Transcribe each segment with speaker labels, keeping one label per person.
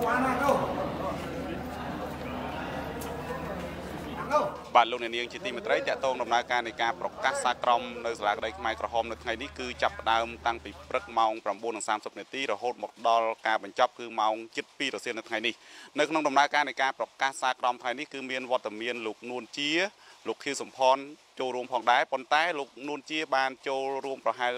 Speaker 1: បាទលោកអ្នកនាងជាទីមេត្រីតកតងដំណើរការនៃការប្រកាសសាក្រមនៅសាលាក្តីខ្មែរក្រហមនៅថ្ងៃនេះគឺចាប់ផ្ដើមតាំងពីព្រឹកម៉ោង 9:30 នាទីរហូតមកដល់ការបញ្ចប់គឺម៉ោង 7:00 រសៀលនៅថ្ងៃនេះនៅក្នុងដំណើរការនៃការប្រកាសសាក្រមថ្ងៃនេះគឺមានវត្តមានលោកនួនជាលោកខៀវសំផនចូលរួមផងដែរប៉ុន្តែលោកនួនជាបានចូលរួមប្រមាណ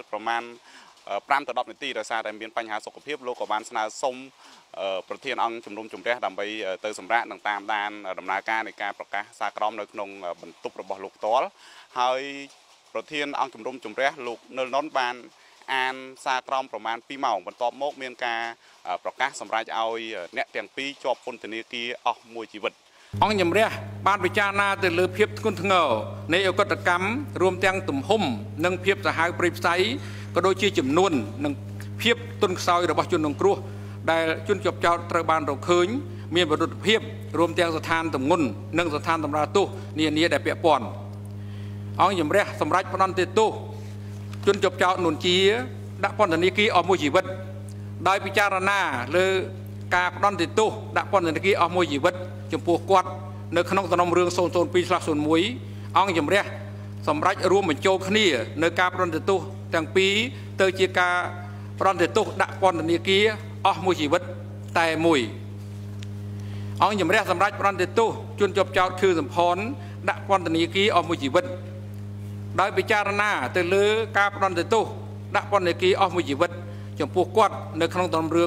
Speaker 1: 5 ទៅ 10 នាទីដោយសារតែមានបញ្ហាសុខភាពលោកក៏បានស្នើសុំប្រធានអង្គជំនុំជម្រះដើម្បីទៅសម្រាប់នឹងតាមដានដំណើរការនៃការប្រកាសសាក្រមនៅក្នុងបន្ទប់របស់លោកផ្ទាល់ហើយប្រធានអង្គជំនុំជម្រះលោកនិលណុនបានអានសាក្រមប្រមាណ 2 ម៉ោងបន្ទាប់មកមានការប្រកាសសម្រាប់ឲ្យអ្នកទាំងពីរជាប់ពន្ធនាគារអស់មួយជីវិតអង្គជំរះបានពិចារណាទៅលើភាពធ្ងន់ធ្ងរនៃអកតកម្មរួមទាំងទំហំនិងភាពសាហាវព្រៃផ្សៃក៏ដូចជាចំនួននិងភាពទន់ខ្សោយរបស់ជនរងគ្រោះដែលជនជាប់ចោទត្រូវបានរកឃើញមានវិរុទ្ធភាពរួមទាំងស្ថានទម្ងន់និងស្ថានតម្រូវទោសនានាដែលពាក់ព័ន្ធអង្គជំរះសម្រាប់ផ្តន្ទាទោសជនជាប់ចោទនួនជាដាក់ពន្ធនាគារអស់មួយជីវិតដោយពិចារណាលើការផ្តន្ទាទោសដាក់ពន្ធនាគារអស់មួយជីវិតចំពោះគាត់នៅក្នុងសំណុំរឿង 002/01 អង្គជំរះសម្រាប់រួមបញ្ចូលគ្នានៅការផ្តន្ទាទោសទាំងពីរទៅជាការផ្តន្ទាទោសដាក់ពន្ធនាគារអស់មួយជីវិតតែមួយអង្គជំរះសម្រាប់ផ្តន្ទាទោសជនជាប់ចោទខឿសំផនដាក់ពន្ធនាគារអស់មួយជីវិតដោយពិចារណាទៅលើការផ្តន្ទាទោសដាក់ពន្ធនាគារអស់មួយជីវិតចំពោះគាត់នៅក្នុងសំណុំរឿង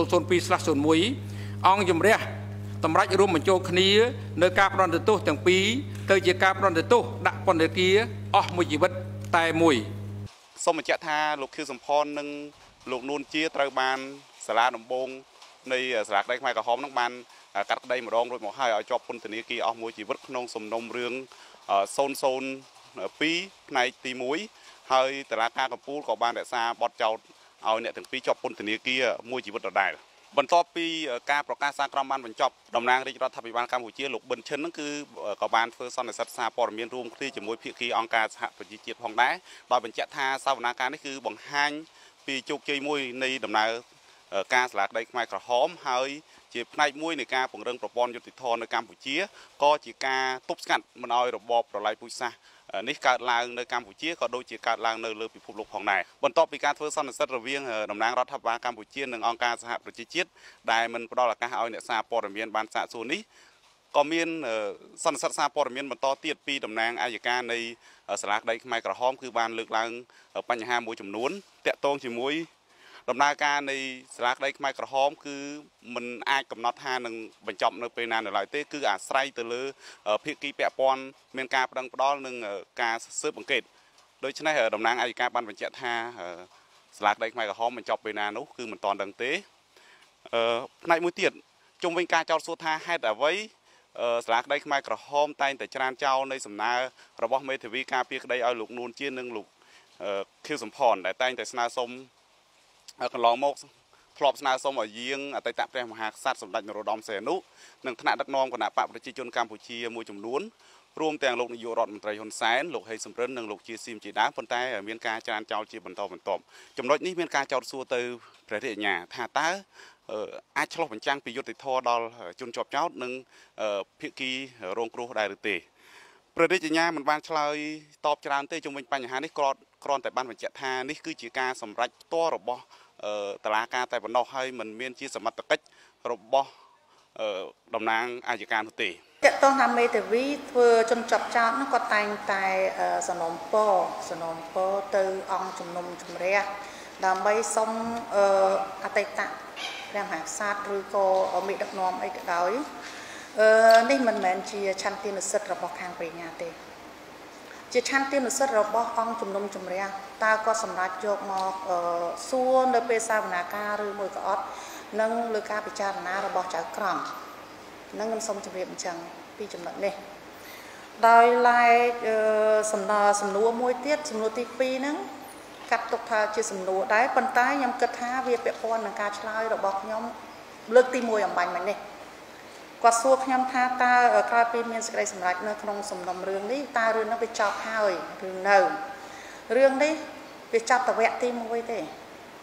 Speaker 1: 002/01 អង្គជំរះសម្រាប់រួមបញ្ចូលគ្នានៅការផ្តន្ទាទោសទាំងពីរទៅជាការផ្តន្ទាទោសដាក់ពន្ធនាគារអស់មួយជីវិតតែមួយសូមបញ្ជាក់ថាលោកខៀវសំផននិងលោកនួនជាត្រូវបានសាលាដំបងនៃសាលាក្តីខ្មែរក្រហមនឹងបានកាត់ក្តីម្ដងរួចមកហើយឲ្យជាប់ពន្ធនាគារអស់មួយជីវិតក្នុងសំណុំរឿង002ផ្នែកទី1ហើយតុលាការកំពូលក៏បានរក្សាបទចោទឲ្យអ្នកទាំងពីរជាប់ពន្ធនាគារមួយជីវិតដដែលបន្ទាប់ពីការប្រកាសសាក្រមបានបញ្ចប់តំណាងរាជរដ្ឋាភិបាលកម្ពុជាលោកប៊ិនឈិនហ្នឹងគឺក៏បានធ្វើសន្និសីទសារព័ត៌មានរួមគ្នាជាមួយភាគីអង្គការសហប្រជាជាតិផងដែរដោយបញ្ជាក់ថាសវនាការនេះគឺបង្ហាញពីជោគជ័យមួយនៃដំណើរការសាលាក្តីខ្មែរក្រហមហើយជាផ្នែកមួយនៃការពង្រឹងប្រព័ន្ធយុតិធធម៌នៅកម្ពុជាក៏ជាការទប់ស្កាត់មិនឲ្យរបបប្រល័យពូជសាសន៍នេះកើតឡើងនៅកម្ពុជាក៏ដូចជាកើតឡើងនៅលើពិភពលោកផងដែរបន្ទាប់ពីការធ្វើសន្និសីទរវាងតំណាងរដ្ឋាភិបាលកម្ពុជានិងអង្គការសហប្រជាជាតិដែលមិនផ្ដល់ឱកាសឲ្យអ្នកសារព័ត៌មានបានសាកសួរនេះក៏មានសន្និសីទសារព័ត៌មានបន្តទៀតពីតំណាងអัยការនៃសាលាក្តីខ្មែរក្រហមគឺបានលើកឡើងបញ្ហាមួយចំនួនតាក់ទងជាមួយដំណើរការនៃសាលាក្តីខ្មែរក្រហមគឺมันអាចកំណត់ថានឹងបញ្ចប់នៅពេលណានៅឡើយទេគឺអាស្រ័យទៅលើភាគីពាក់ព័ន្ធមានការប្តឹងផ្តល់និងការស៊ើបអង្កេតដូច្នេះតំណាងអัยការបានបញ្ជាក់ថាសាលាក្តីខ្មែរក្រហមបញ្ចប់ពេលណានោះគឺមិនទាន់ដឹងទេផ្នែកមួយទៀតជុំវិញការចោទសួរថាហេតុអ្វីសាលាក្តីខ្មែរក្រហមតែងតែច្រានចោលនៃសំណើរបស់មេធាវីការពារក្តីឲ្យលោកនួនជានិងលោកខៀវសំផនដែលតែងតែស្នើសុំកន្លងមកធ្លាប់ស្នើសុំឲ្យយាងអតីតព្រះមហាក្សត្រសម្ដេចនរោត្តមសីហនុនិងថ្នាក់ដឹកនាំគណៈបកប្រជាជនកម្ពុជាមួយចំនួនរួមទាំងលោកនាយករដ្ឋមន្ត្រីហ៊ុនសែនលោកហេសំរិននិងលោកជាស៊ីមជាដើមប៉ុន្តែមានការច្រានចោលជាបន្តបន្ទាប់ចំណុចនេះមានការចោទសួរទៅព្រះរាជអាជ្ញាថាតើអាចឆ្លុះបញ្ចាំងពីយុត្តិធម៌ដល់ជនជាប់ចោទនិងភាគីរងគ្រោះដែរឬទេព្រះរាជអាជ្ញាមិនបានឆ្លើយតបច្រើនទេជុំវិញបញ្ហានេះគ្រាន់តែបានបញ្ជាក់ថានេះគឺជាការសម្រេចផ្ទាល់របស់តុលាការតែប៉ុណ្ណោះហើយមិនមានជាសមត្ថកិច្ចរបស់តំណាងអัยការនោះទេតើតោះថាមេធាវីធ្វើជនជាប់ចោទនោះគាត់តែងតែសំណូមពរទៅអង្គជំនុំជម្រះដើម្បីសុំអតីតព្រះមហាក្សត្រឬក៏មេដឹកនាំអីក៏ដោយនេះមិនមែនជាឆន្ទានុសិទ្ធិរបស់ខាងបរិញ្ញាទេជាឆន្ទានុសិទ្ធិរបស់អង្គជំនុំជម្រះតើគាត់សម្រេចយកមកសួរនៅពេលសវនាការឬមួយក៏អត់នឹងលើការពិចារណារបស់ចៅក្រមនឹងខ្ញុំសូមជម្រាបអញ្ចឹងពីចំណុចនេះដោយឡែកសំណួរមួយទៀតសំណួរទី2ហ្នឹងកាត់ទុកថាជាសំណួរដែរប៉ុន្តែខ្ញុំគិតថាវាពាក់ព័ន្ធនឹងការឆ្លើយរបស់ខ្ញុំលើកទី1អំបញ្ញមិញនេះគាត់សួរខ្ញុំថាតើក្រោយពីមានសេចក្តីសម្រេចនៅក្នុងសំណុំរឿងនេះតើរឿងនោះវាចប់ហើយឬនៅរឿងនេះវាចប់តែវគ្គទី1ទេ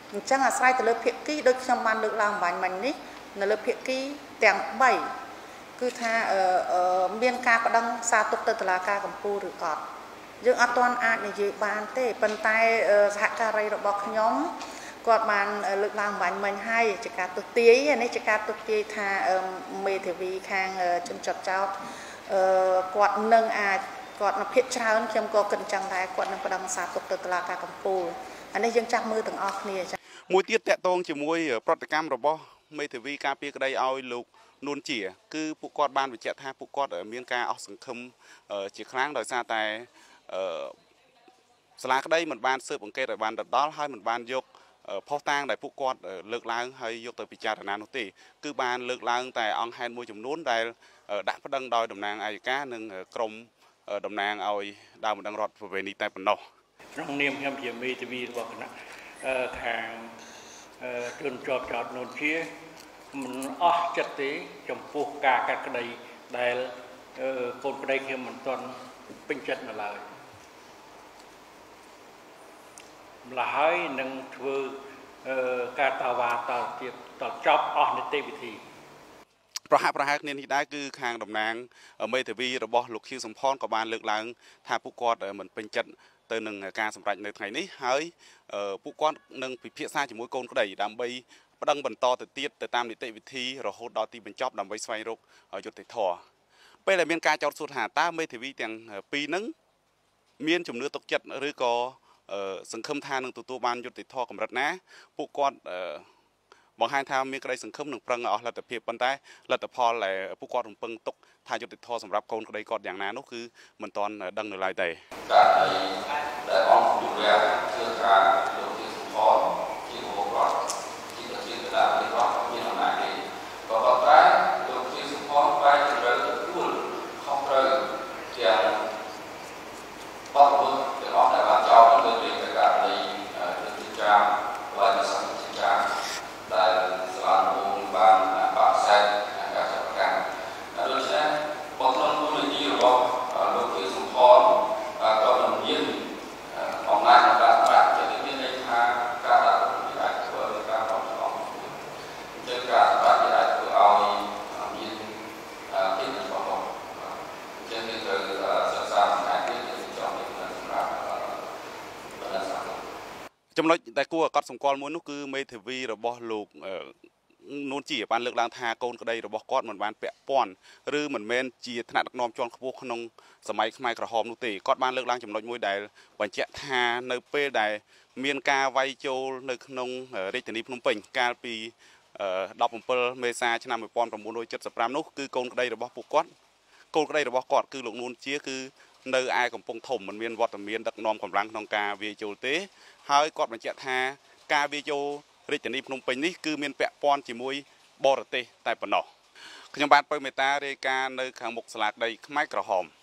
Speaker 2: ចឹងអាស្រ័យទៅលើភាគីដូចខ្ញុំបានលើកឡើងបាញ់មិញនេះនៅលើភាគីទាំង3គឺថាមានការបដិងសារទុកទៅតុលាការកំពូលឬអត់យើងអត់ទាន់អាចនិយាយបានទេប៉ុន្តែសហការីរបស់ខ្ញុំគាត់បានលើកឡើងបាញ់មិញហើយជាការទស្សទាយនេះជាការទស្សទាយថាមេធាវីខាងជនជាប់ចោតគាត់នឹងអាចគាត់នៅភាគច្រើនខ្ញុំក៏គិតចឹងដែរគាត់នឹងបដិងសារទុកទៅតុលាការកំពូលអានេះយើងចាំមើលទាំងអស់គ្នាចា៎
Speaker 1: មួយទៀតតកតងជាមួយប្រតិកម្មរបស់មេធាវីការពារក្តីឲ្យលោកនួនជាគឺពួកគាត់បានបញ្ជាក់ថាពួកគាត់មានការអស់សង្ឃឹមជាខ្លាំងដោយសារតែសាលាក្តីមិនបានស៊ើបអង្កេតឲ្យបានដដល់ហើយមិនបានយកផុសតាងដែលពួកគាត់លើកឡើងហើយយកទៅពិចារណានោះទេគឺបានលើកឡើងតែអង្គហេតុមួយចំនួនដែលដាក់ប្តឹងដោយតំណាងអាយកានិងក្រមតំណាងឲ្យដើមបណ្ដឹងរដ្ឋប្រវេណីតែប៉ុណ្ណោះ
Speaker 3: ក្នុងនាមខ្ញុំជាមេធាវីរបស់គណៈខាងជនជាប់ចោតនួនជាមិនអស់ចិត្តទេចំពោះការកាត់ក្តីដែលកូនប្តីខ្ញុំមិនទាន់ពេញចិត្តនៅឡើយម្ល៉េះហើយនឹងធ្វើការតវ៉ាតទៀតតចប់អស់នីតិវិធី
Speaker 1: ប្រហាក់ប្រហែលគ្នានេះដែរគឺខាងតំណាងមេធាវីរបស់លោកខៀវសំផនក៏បានលើកឡើងថាពួកគាត់មិនពេញចិត្តទៅនឹងការសម្រេចនៅថ្ងៃនេះហើយពួកគាត់នឹងពិភាក្សាជាមួយកូនក្តីដើម្បីប្តឹងបន្តទៅទៀតទៅតាមនីតិវិធីរហូតដល់ទីបញ្ចប់ដើម្បីស្វែងរកយុត្តិធម៌ពេលដែលមានការចោទសួរថាតើមេធាវីទាំងពីរហ្នឹងមានជំនឿទុកចិត្តឬក៏សង្ឃឹមថានឹងទទួលបានយុត្តិធម៌កម្រិតណាពួកគាត់បង្ហាញថាមានក្តីសង្ឃឹមនឹងប្រឹងអស់លទ្ធភាពប៉ុន្តែលទ្ធផលដែលពួកគាត់រំពឹងទុកថាយុត្តិធម៌សម្រាប់កូនក្តីគាត់យ៉ាងណានោះគឺមិនទាន់ដឹងនៅឡើយទេ
Speaker 4: ដែលអង្គជំនឿគឺការលោកជាសុផលជាបុគ្គលជាជាដាក់នេះគាត់មានអំណាចនេះក៏ប៉ុន្តែលោកជាសុផលបែរជាត្រូវទទួលខុសត្រូវទាំងបទល្មើសទាំងអស់ដែលបានចោទលើពីការនៃទីចាមហើយនៅសង្គមចាមដែលស្លាប់មកបានបាក់សែនការចាប់ប្រកាន់ដូច្នេះបទល្មើសនីតិរបស់លោកជាសុផលក៏មិនមានអំណាចក្នុងការប្រាក់ជាមានន័យថាការដាក់វិធានធ្វើការរំលងជាការបាក់អាចធ្វើឲ្យមានភាពរបស់ជាងនេះត្រូវសិក្សាផ្នែកនេះចំនួនសម្រាប់បណ្ដាសាស្ត្រ
Speaker 1: ចំណុចដែលគួរឲ្យកត់សម្គាល់មួយនោះគឺមេធាវីរបស់លោកនួនជាបានលើកឡើងថាកូនក្តីរបស់គាត់មិនបានពាក់ព័ន្ធឬមិនមែនជាថ្នាក់ដឹកនាំជាន់ខ្ពស់ក្នុងសម័យខ្មែរក្រហមនោះទេគាត់បានលើកឡើងចំណុចមួយដែលបញ្ជាក់ថានៅពេលដែលមានការវាយចូលនៅក្នុងរាជធានីភ្នំពេញកាលពី17មេសាឆ្នាំ1975នោះគឺកូនក្តីរបស់ពួកគាត់កូនក្តីរបស់គាត់គឺលោកនួនជាគឺនៅឯកំពង់ធំមិនមានវត្តមានដឹកនាំកម្លាំងក្នុងការវាយចូលទេហើយគាត់បញ្ជាក់ថាការវាយចូលរាជធានីភ្នំពេញនេះគឺមានពាក់ព័ន្ធជាមួយបរទេសតែប៉ុណ្ណោះខ្ញុំបាទពៅមេតារាយការណ៍នៅខាងមុខសាលាក្តីខ្មែរក្រហម